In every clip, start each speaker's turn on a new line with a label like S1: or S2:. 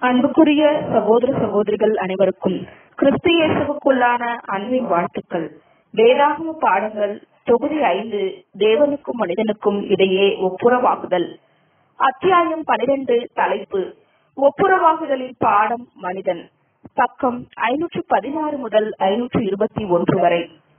S1: அன்புக்குரிய சகோதர சகோதரிகள் அனைவருக்கும் கிறிஸ்து இயேசுவுக்குள்ளான அன்பின் வாழ்த்துக்கள். வேதாகம பாடங்கள் தொகுதி 5, தேவனுக்கும் மனிதனுக்கும் இடையே ஒப்புரவாகுதல். அத்தியாயம் 12, தலைப்பு ஒப்புரவாகுதலின் பாடம் மனிதன். பக்கம் 516 முதல் 521 வரை.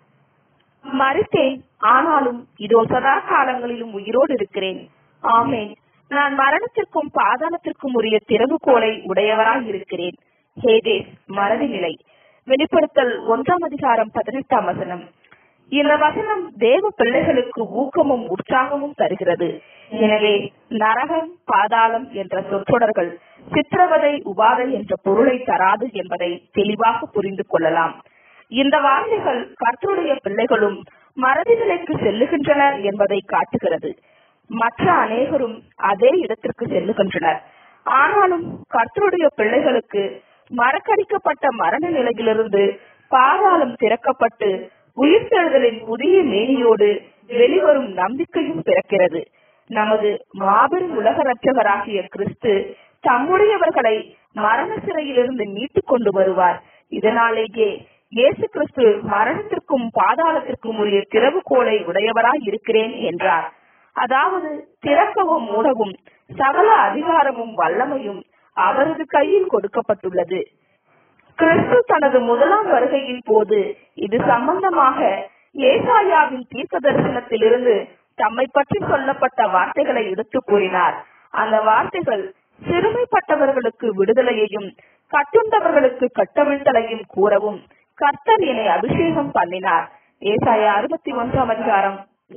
S1: மரித்தேன், ஆனாலும் இதோ சதா காலங்களிலும் உயிரோடு இருக்கிறேன். ஆமேன். நான் மரணத்திற்கும் பாதாளத்திற்கும் உரிய திறவுகோலை உடையவராய் இருக்கிறேன். ஹேதேஸ், மறதி நிலை. வெளிப்படுத்தல் 1 அதிகாரம் 18 வசனம். இந்த வசனம் தேவ பிள்ளைகளுக்கு ஊக்கமும் உற்சாகமும் தருகிறது. எனவே நரகம், பாதாளம் என்ற சொற்றொடர்கள் சித்திரவதை, உபாதை என்ற பொருளை தராது என்பதை தெளிவாக புரிந்து கொள்ளலாம். இந்த வார்த்தைகள் கர்த்தருடைய பிள்ளைகளும் மறதி நிலைக்கு செல்லுகின்றனர் என்பதை காட்டுகிறது. மற்ற அநேகரும் அதே இடத்திற்கு செல்லுகின்றனர். ஆனாலும் கர்த்தருடைய பிள்ளைகளுக்கு மறக்கடிக்கப்பட்ட மரண நிலையிலிருந்து பாதாளம் திறக்கப்பட்டு உயிர்த்தெழுதலின் புதிய மேனியோடு வெளிவரும் நம்பிக்கையும் பிறக்கிறது. நமது மாபெரும் உலக இரட்சகராகிய கிறிஸ்து தம்முடையவர்களை மரண சிறையிலிருந்து மீட்டுக் கொண்டு வருவார். இதனாலேயே இயேசு கிறிஸ்து மரணத்திற்கும் பாதாளத்திற்கும் உரிய திறவுகோலை உடையவராய் இருக்கிறேன் என்றார். அதாவது திறக்கவும் மூடவும் சகல அதிகாரமும் வல்லமையும் அவரது கையில் கொடுக்கப்பட்டுள்ளது. கிறிஸ்து தனது முதலாம் வருகையின் போது இது சம்பந்தமாக ஏசாயாவின் தீர்க்க தரிசனத்திலிருந்து தம்மை பற்றி சொல்லப்பட்ட வார்த்தைகளை எடுத்து கூறினார். அந்த வார்த்தைகள் சிறுமைப்பட்டவர்களுக்கு விடுதலையையும் கட்டுண்டவர்களுக்கு கட்டவிழ்த்தலையும் கூறவும் கர்த்தர் என்னை அபிஷேகம் பண்ணினார். ஏசாயா 61 அதிகாரம்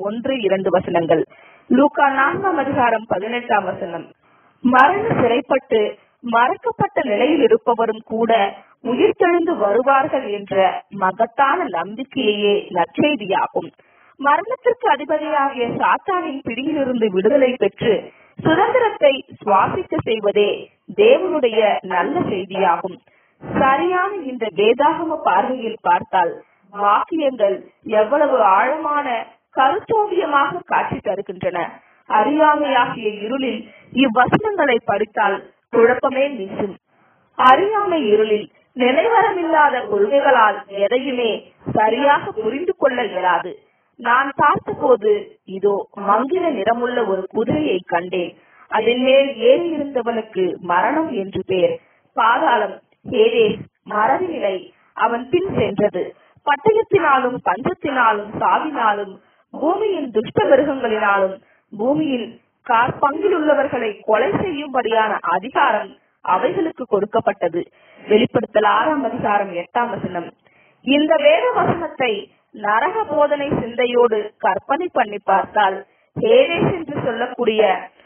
S1: 1-2 வசனங்கள். லூக்கா 4 அதிகாரம் 18 வசனம். மரண சிறைப்பட்டு மறக்கப்பட்ட நிலையில் இருப்பவரும் கூட உயிர்த்தெழுந்து வருவார்கள் என்ற மகத்தான நம்பிக்கையே நற்செய்தியாகும். மரணத்திற்கு அதிபதியாகிய சாத்தானின் பிடியிலிருந்து விடுதலை பெற்று சுதந்திரத்தை சுவாசிக்க செய்வதே தேவனுடைய நல்ல செய்தியாகும். சரியான இந்த வேதாகம பார்வையில் பார்த்தால் வாக்கியங்கள் எவ்வளவு ஆழமான கருத்தோவியமாக காட்சி தருகின்றன. அறியாமையாகிய இருளில் இவ்வசனங்களை படித்தால் குழப்பமே வீசும். அறியாமை இருளில் நிலைவரமில்லாத கொள்கைகளால் எதையுமே சரியாக புரிந்து கொள்ள இயலாது. நான் பார்த்தபோது இதோ மங்கின நிறமுள்ள ஒரு குதிரையை கண்டேன். அதன் மேல் ஏறி இருந்தவனுக்கு மரணம் என்று பெயர். பாதாளம், ஹேதேஸ், மறதி நிலை அவன் பின் சென்றது. பட்டயத்தினாலும் பஞ்சத்தினாலும் சாவினாலும் பூமியின் துஷ்ட மிருகங்களினாலும் பூமியின் காற்பங்கில் உள்ளவர்களை கொலை செய்யும்படியான அதிகாரம் அவைகளுக்கு கொடுக்கப்பட்டது. வெளிப்படுத்தல் 6 அதிகாரம் 8 வசனம். இந்த வேத வசனத்தை நரக போதனை சிந்தையோடு கற்பனை பண்ணி பார்த்தால் ஹேதேஸ் என்று சொல்லக்கூடிய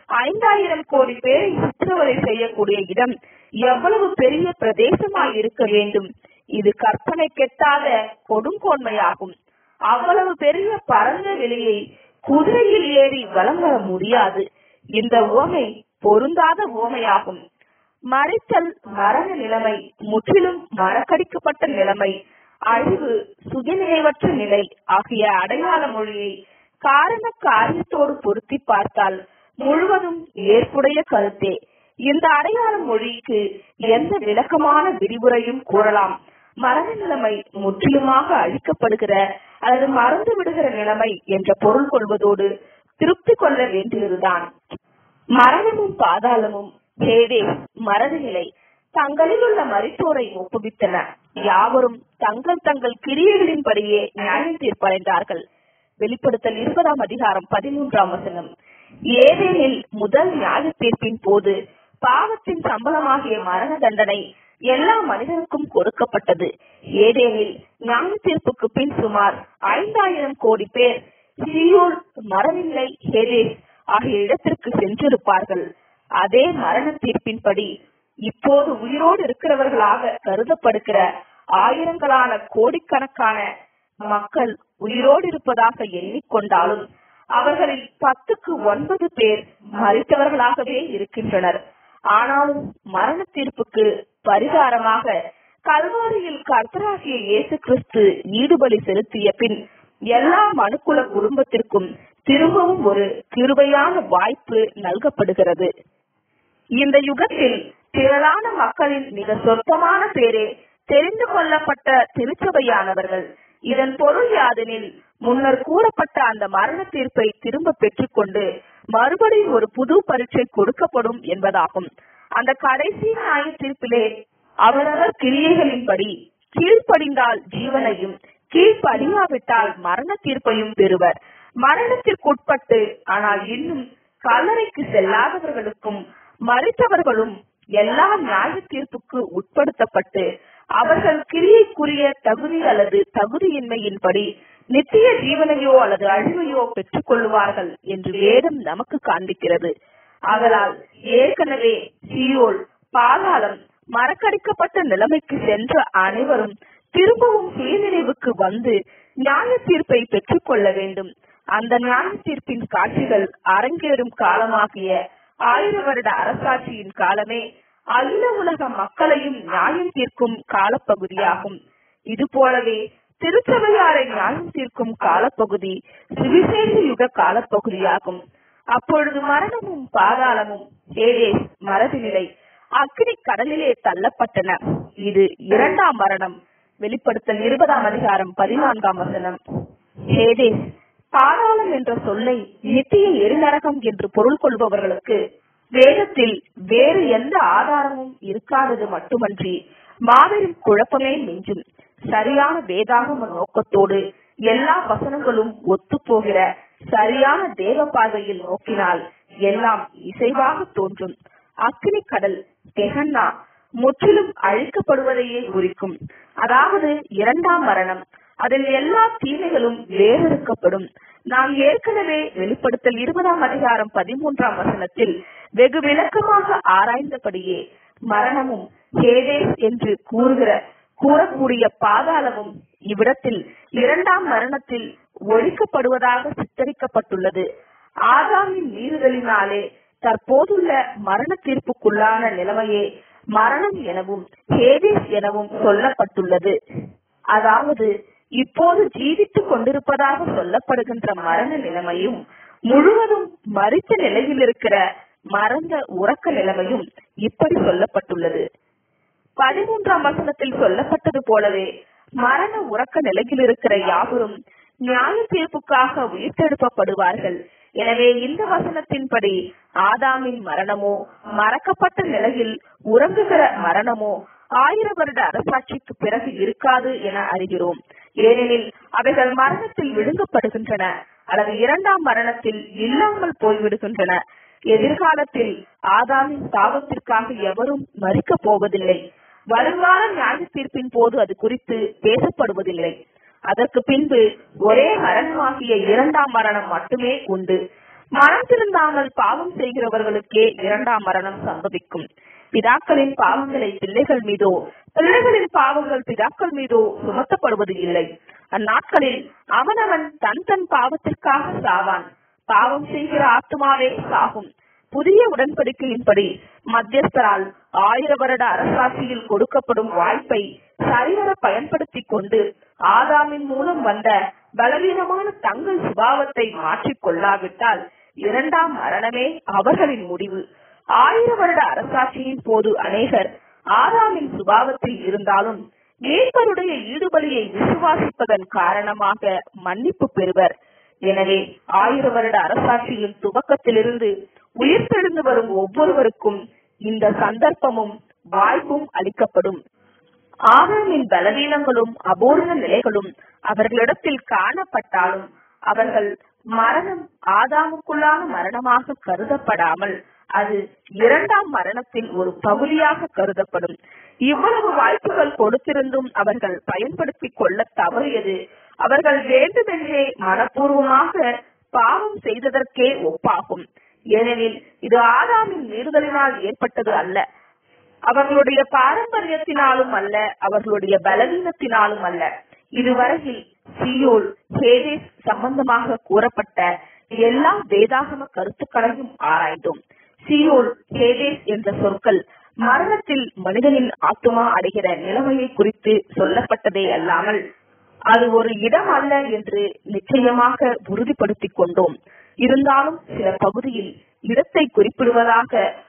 S1: 5000 கோடி பேரை சித்திரவதை செய்யக்கூடிய இடம் எவ்வளவு பெரிய பிரதேசமாய் இருக்க வேண்டும். இது கற்பனை கெட்டாத கொடுங்கோன்மையாகும். அவ்வளவு பெரிய பரந்த வெளியை குதிரையில் ஏறி வலம் வர முடியாது. இந்த உவமை பொருந்தாத உவமையாகும். மறைத்தல், மரண நிலைமை, முற்றிலும் மறக்கடிக்கப்பட்ட நிலைமை, அழிவு, சுயநினைவற்ற நிலை ஆகிய அடையாள மொழியை காரண காரியத்தோடு பொருத்தி பார்த்தால் முழுவதும் ஏற்புடைய கருத்தே. இந்த அடையாள மொழிக்கு எந்த விளக்கமான விரிவுரையும் கூறலாம். மரண நிலைமை முற்றிலுமாக அழிக்கப்படுகிற அல்லது மறந்து விடுகிற நிலைமை என்ற பொருள் கொள்வதோடு திருப்தி கொள்ள வேண்டியதுதான். மரணமும் பாதாளமும் ஹேதேஸ், மறதி நிலை தங்களில் உள்ள மரித்தோரை ஒப்புவித்தன. யாவரும் தங்கள் தங்கள் கிரியைகளின்படியே நியாயம் தீர்ப்படைந்தார்கள். வெளிப்படுத்தல் 20 அதிகாரம் 13 வசனம். ஏதேனில் முதல் நியாய தீர்ப்பின் போது பாவத்தின் சம்பளமாகிய மரண தண்டனை எல்லா மனிதனுக்கும் கொடுக்கப்பட்டது. ஏதேனில் நியாய தீர்ப்புக்கு பின் சுமார் 5000 கோடி பேர் சீயோல், மறதில்லை, ஹேதேஸ் ஆகிய இடத்திற்கு சென்றிருப்பார்கள். அதே மரண தீர்ப்பின்படி இப்போது உயிரோடு இருக்கிறவர்களாக கருதப்படுகிற ஆயிரங்களான கோடிக்கணக்கான மக்கள் உயிரோடு இருப்பதாக எண்ணிக்கொண்டாலும் அவர்களில் 10க்கு 9 பேர் மரித்தவர்களாகவே இருக்கின்றனர். ஆனாலும் மரண தீர்ப்புக்கு பரிகாரமாக கல்வாரியில் கர்த்தராகிய இயேசு கிறிஸ்து ஈடுபலி செலுத்திய பின் எல்லா மனுக்குல குடும்பத்திற்கும் திரும்பவும் ஒரு கிருபையான வாய்ப்பு நல்கப்படுகிறது. இந்த யுகத்தில் திரளான மக்களின் மிக சொற்பமான பேரே தெரிந்து கொள்ளப்பட்ட திருச்சபையானவர்கள். இதன் பொருள் யாதெனில், முன்னர் கூறப்பட்ட அந்த மரண தீர்ப்பை திரும்ப பெற்றுக்கொண்டு மறுபடியும் ஒரு புது பரீட்சை கொடுக்கப்படும் என்பதாகும். அந்த கடைசி நியாய தீர்ப்பிலே அவரவர் கிரியைகளின்படி கீழ்ப்படிந்தால் ஜீவனையும், கீழ்ப்படியாவிட்டால் மரண தீர்ப்பையும் பெறுவர். மரணத்திற்குட்பட்டு ஆனால் இன்னும் கல்லறைக்கு செல்லாதவர்களுக்கும் மரித்தவர்களும் எல்லா நியாய தீர்ப்புக்கு உட்படுத்தப்பட்டு அவர்கள் கிரியைக்குரிய தகுதி அல்லது தகுதியின்மையின்படி நித்திய ஜீவனையோ அல்லது அழிவையோ பெற்றுக் கொள்வார்கள் என்று வேதம் நமக்கு காண்பிக்கிறது. ஆதலால் ஏற்கனவே சீயோல், பாதாளம், மறக்கடிக்கப்பட்ட நிலைமைக்கு சென்ற அனைவரும் திரும்பவும் சுயநினைவுக்கு வந்து நியாய தீர்ப்பை பெற்றுக் கொள்ள வேண்டும். அந்த நியாய தீர்ப்பின் காட்சிகள் அரங்கேறும் காலமாகிய 1000 வருட அரசாட்சியின் காலமே அகில உலக மக்களையும் நியாயம் தீர்க்கும் காலப்பகுதியாகும். இது போலவே திருச்சபையாரை நியாயம் தீர்க்கும் காலப்பகுதி சுவிசேஷ யுக காலப்பகுதியாகும். அப்பொழுது மரணமும் பாதாளமும் ஹேடேஸ் மரபினிலை அக்னி கடலிலே தள்ளப்பட்டன. இது 2ஆம் மரணம். வெளிப்படுத்தல் 20ஆம் அதிகாரம் 14ஆம் வசனம். ஹேடேஸ், பாதாளம் என்ற சொல்லை நித்திய எரிநரகம் என்று பொருள் கொள்பவர்களுக்கு வேதத்தில் வேறு எந்த ஆதாரமும் இருக்காதது மட்டுமன்றி மாபெரும் குழப்பமே மிஞ்சும். சரியான வேதாகம நோக்கத்தோடு எல்லா வசனங்களும் ஒத்துப்போகிற சரியான தேவ பார்வையில் நோக்கினால் எல்லாம் இசைவாக தோன்றும். அக்னி கடல் கெஹன்னா முற்றிலும் அழிக்கப்படுவதையே குறிக்கும். அதாவது 2ஆம் மரணம். அதில் எல்லா தீமைகளும் வேறறுக்கப்படும். நாம் ஏற்கனவே வெளிப்படுத்தல் 20ஆம் அதிகாரம் 13ஆம் வசனத்தில் வெகு விளக்கமாக ஆராய்ந்தபடியே மரணமும் ஹேடேஸ் என்று கூறக்கூடிய பாதாளமும் இவ்விடத்தில் 2ஆம் மரணத்தில் ஒழிக்கப்படுவதாக சித்தரிக்கப்பட்டுள்ளது. ஆதாமின் மீறுதலினாலே தற்போதுள்ள மரண தீர்ப்புக்குள்ளான நிலைமையே மரணம் எனவும் ஹேடேஸ் எனவும் சொல்லப்பட்டுள்ளது. அதாவது இப்போது ஜீவித்துக் கொண்டிருப்பதாக சொல்லப்படுகின்ற மரண நிலைமையும் முழுவதும் மரித்த நிலையில் இருக்கிற மறந்த உறக்க நிலைமையும் இப்படி சொல்லப்பட்டுள்ளது. 13ஆம் வசனத்தில் சொல்லப்பட்டது போலவே மரண உறக்க நிலையில் இருக்கிற யாவரும் நியாய தீர்ப்புக்காக உயிர்த்தெழுப்பப்படுவார்கள். எனவே இந்த வசனத்தின்படி ஆதாமின் மரணமோ மறக்கப்பட்ட நிலையில் உறங்குகிற மரணமோ 1000 வருட அரசாட்சிக்கு பிறகு இருக்காது என அறிகிறோம். ஏனெனில் அவைகள் மரணத்தில் விழுங்கப்படுகின்றன அல்லது 2ஆம் மரணத்தில் இல்லாமல் போய்விடுகின்றன. எதிர்காலத்தில் ஆதாமின் பாவத்திற்காக எவரும் மரிக்கப் போவதில்லை. வருங்கால நியாய தீர்ப்பின் போது அது குறித்து பேசப்படுவதில்லை. அதற்கு பின்பு ஒரே மரணமாகிய 2ஆம் மரணம் மட்டுமே உண்டு. மனம் திருந்தாமல் பாவம் செய்கிறவர்களுக்கே 2ஆம் மரணம் சம்பவிக்கும். பிதாக்களின் பாவங்களை பிள்ளைகள் மீதோ, பிள்ளைகளின் பாவங்கள் பிதாக்கள் மீதோ சுமத்தப்படுவது இல்லை. அந்நாட்களில் அவனவன் தன் பாவத்திற்காக சாவான். பாவம் செய்கிற ஆத்துமாவே சாகும். புதிய உடன்படிக்கையின்படி மத்தியஸ்தரால் 1000 வருட அரசாட்சியில் கொடுக்கப்படும் வாய்ப்பை சரிவர பயன்படுத்திக் கொண்டு ஆதாமின் மூலம் வந்த பலவீனமான தங்கள் சுபாவத்தை மாற்றிக் கொள்ளாவிட்டால் 2ஆம் மரணமே அவர்களின் முடிவு. 1000 வருட அரசாட்சியின் போது அநேகர் ஆதாமின் சுபாவத்தில் இருந்தாலும் மீட்பருடைய ஈடுபலியை விசுவாசிப்பதன் காரணமாக மன்னிப்பு பெறுவர். எனவே 1000 வருட அரசாட்சியின் துவக்கத்திலிருந்து உயிர்த்தெழுந்து வரும் ஒவ்வொருவருக்கும் இந்த சந்தர்ப்பமும் வாய்ப்பும் அளிக்கப்படும். ஆதாமின் பலவீனங்களும் அபூர்ண நிலைகளும் அவர்களிடத்தில் காணப்பட்டாலும் அவர்கள் மரணம் ஆதாமுக்குள்ளான மரணமாக கருதப்படாமல் அது 2ஆம் மரணத்தில் ஒரு பகுதியாக கருதப்படும். இவ்வளவு வாய்ப்புகள் கொடுத்திருந்தும் அவர்கள் பயன்படுத்திக் கொள்ள தவறியது அவர்கள் வேண்டுமென்றே மனப்பூர்வமாக பாவம் செய்ததற்கே ஒப்பாகும். ஏனெனில் இது ஆதாமின் மீறுதலினால் ஏற்பட்டது அல்ல, அவர்களுடைய பாரம்பரியத்தினாலும் அல்ல, அவர்களுடைய பலவீனத்தினாலும் அல்ல. இதுவரையில் சீயோல், ஹேடேஸ் சம்பந்தமாக கூறப்பட்ட எல்லா வேதாகம கருத்துக்களையும் ஆராய்ந்தோம். சீயோல், ஹேடேஸ் என்ற சொற்கள் மரணத்தில் மனிதனின் ஆத்துமா அடைகிற நிலைமையை குறித்து சொல்லப்பட்டதே அல்லாமல் அது ஒரு இடம் அல்ல என்று நிச்சயமாக உறுதிப்படுத்திக் கொண்டோம். இருந்தாலும் சில பகுதியில் இடத்தை குறிப்பிடுவதாக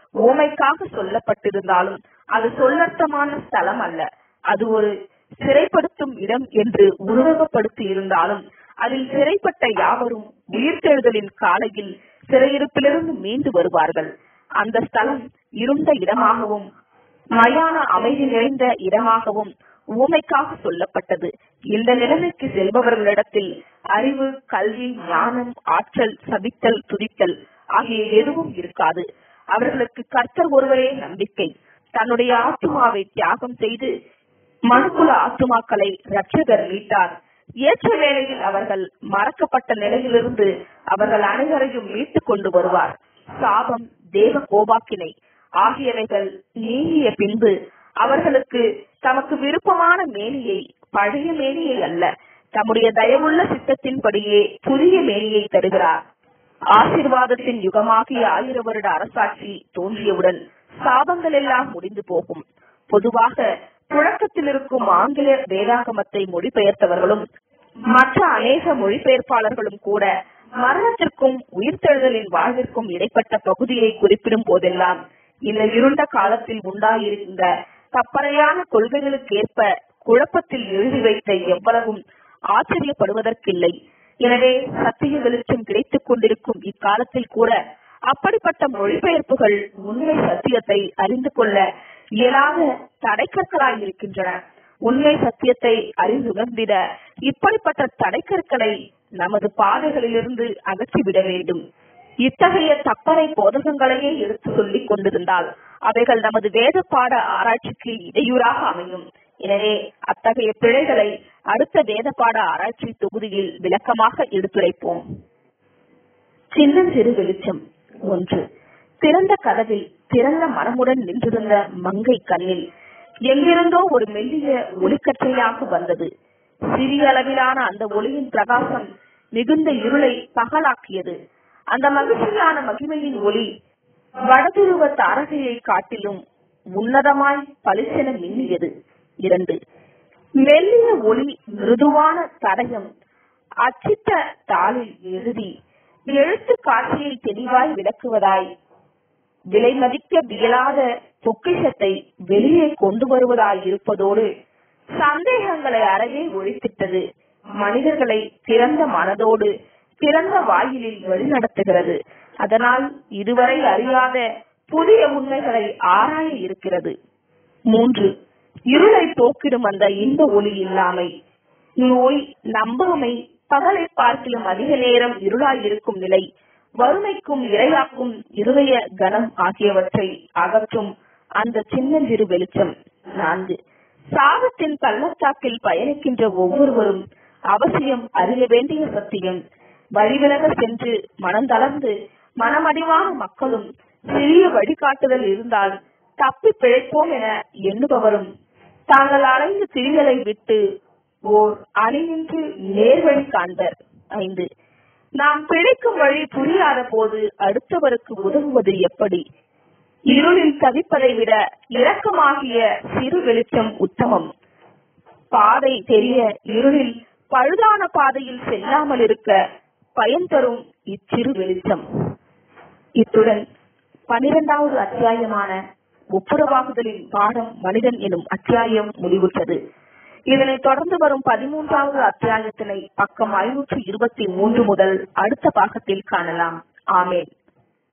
S1: ஓமைக்காக சொல்லப்பட்டிருந்தாலும் அது சொல்லர்த்தமான ஸ்தலம் அல்ல. அது ஒரு சிறைப்படுத்தும் இடம் என்று உருவகப்படுத்தி இருந்தாலும் அதில் சிறைப்பட்ட யாவரும் உயிர்த்தெழுதலின் காலையில் சிறையிருப்பிலிருந்து மீண்டு வருவார்கள். அந்த ஸ்தலம் இருண்ட இடமாகவும் மயான அமைதி நிறைந்த இடமாகவும் ஊமைக்காக சொல்லப்பட்டது. இந்த நிலைமைக்கு செல்பவர்களிடத்தில் அறிவு, கல்வி, ஞானம், ஆற்றல், சபித்தல், துதித்தல் ஆகிய எதுவும் இருக்காது. அவர்களுக்கு கர்த்தர் ஒருவரே நம்பிக்கை. தன்னுடைய ஆத்துமாவை தியாகம் செய்து மனுக்குல ஆத்துமாக்களை இரட்சகர் மீட்டார். ஏற்ற வேளையில் அவர்கள் மறக்கப்பட்ட நிலையிலிருந்து அவர்கள் அனைவரையும் மீட்டுக் கொண்டு வருவார். சாபம், தேவ கோபாக்கினை ஆகியவைகள் நீங்கிய பின்பு அவர்களுக்கு தமக்கு விருப்பமான மேனியை, பழைய மேனியை அல்ல, தம்முடைய தயவுள்ள சித்தத்தின்படியே புதிய மேனியை தருகிறார். ஆசீர்வாதத்தின் யுகமாகிய 1000 வருட அரசாட்சி தோன்றியவுடன் சாபங்கள் எல்லாம் முடிந்து போகும். பொதுவாக புழக்கத்தில் இருக்கும் ஆங்கில வேதாகமத்தை மொழிபெயர்த்தவர்களும் மற்ற அநேக மொழிபெயர்ப்பாளர்களும் கூட மரணத்திற்கும் உயிர்த்தெழுதலின் வாழ்விற்கும் இடைப்பட்ட பகுதியை குறிப்பிடும் போதெல்லாம் இந்த இருண்ட காலத்தில் உண்டாயிருந்த தப்பறையான கொள்கைகளுக்கேற்ப குழப்பத்தில் எழுதி வைத்த எவ்வளவும் ஆச்சரியப்படுவதற்கில்லை. எனவே சத்திய வெளிச்சம் கிடைத்துக் கொண்டிருக்கும் இக்காலத்தில் கூட அப்படிப்பட்ட மொழிபெயர்ப்புகள் உண்மை சத்தியத்தை அறிந்து கொள்ள இயலாத தடைக்கற்களாய் இருக்கின்றன. உண்மை சத்தியத்தை அறிந்துணர்ந்திட இப்படிப்பட்ட தடைக்கற்களை நமது பாதைகளிலிருந்து அகற்றிவிட வேண்டும். இத்தகைய தப்பறை போதகங்களையே எடுத்து சொல்லிக் கொண்டிருந்தால் அவைகள் நமது வேத பாட ஆராய்ச்சிக்கு இடையூறாக அமையும். எனவே அத்தகைய பிழைகளை அடுத்த வேத பாட ஆராய்ச்சி தொகுதியில் விளக்கமாக எடுத்துரைப்போம். சின்னஞ்சிறு வெளிச்சம். 1. திறந்த கதவில் திறந்த மனமுடன் நின்றிருந்த மங்கை கண்ணில் எங்கிருந்தோ ஒரு மெல்லிய ஒளிக்கற்றையாக வந்தது. சிறிய அளவிலான அந்த ஒளியின் பிரகாசம் மிகுந்த இருளை பகலாக்கியது. அந்த மகிழ்ச்சியான மகிமையின் ஒளி வடதுருவ தாரகையை காட்டிலும் உன்னதமாய் பளிச்சென மின்னியது. 2. மெல்லிய ஒளி மிருதுவான தடயம் அச்சிட்ட தாளில் எழுதி எழுத்து காட்சியை தெளிவாய் விளக்குவதாய், விலை மதிக்க வியலாத பொக்கிஷத்தை வெளியே கொண்டு வருவதாய் இருப்பதோடு சந்தேகங்களை அறவே ஒழித்திட்டது. மனிதர்களை திறந்த மனதோடு திறந்த வாயிலில் வழிநடத்துகிறது. அதனால் இதுவரை அறியாத புதிய உண்மைகளை ஆராய இருக்கிறது. 3. இருளை போக்கிடும் அந்த இன்ப ஒளி இல்லாமை, நோய், நம்பாமை, பகலை பார்க்கிலும் அதிக நேரம் இருளாயிருக்கும் நிலை, வறுமைக்கும் இரையாக்கும் இருதய கனம் ஆகியவற்றை அகற்றும் அந்த சின்னஞ்சிறு வெளிச்சம். 4. சாபத்தின் பள்ளத்தாக்கில் பயணிக்கின்ற ஒவ்வொருவரும் அவசியம் அறிய வேண்டிய சத்தியம். வழிவிலக சென்று மனந்தளர்ந்து மனமடிவான மக்களும் சிறிய வழிகாட்டுதல் இருந்தால் தப்பி பிழைப்போம் என எண்ணுபவரும் தாங்கள் அலைந்து திரிதலை விட்டு ஓர் அணிநின்று நேர்வழி காண்பர். 5. நாம் பிழைக்கும் வழி புரியாத போது அடுத்தவருக்கு உதவுவது எப்படி? இருளில் தவிப்பதை விட இரக்கமாகிய சிறு வெளிச்சம் உத்தமம். பாதை தெரிய இருளில் பழுதான பாதையில் செல்லாமல் இருக்க பயன் தரும் இச்சிறு வெளிச்சம். இத்துடன் 12வது அத்தியாயமான ஒப்புரவாகுதலின் பாடம் மனிதன் எனும் அத்தியாயம் முடிவுற்றது. இதனை தொடர்ந்து வரும் 13வது அத்தியாயத்தினை பக்கம் 523 முதல் அடுத்த பாகத்தில் காணலாம். ஆமேன்.